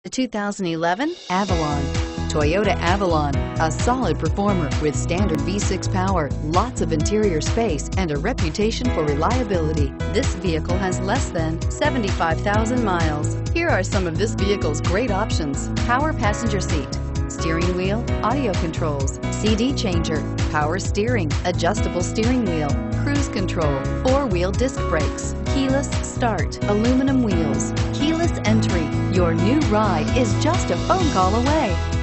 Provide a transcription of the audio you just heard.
The 2011 Avalon. Toyota Avalon, a solid performer with standard V6 power, lots of interior space, and a reputation for reliability. This vehicle has less than 75,000 miles. Here are some of this vehicle's great options: power passenger seat, steering wheel audio controls, CD changer, power steering, adjustable steering wheel, cruise control, four-wheel disc brakes, keyless start, aluminum wheels, keyless entry. Your new ride is just a phone call away.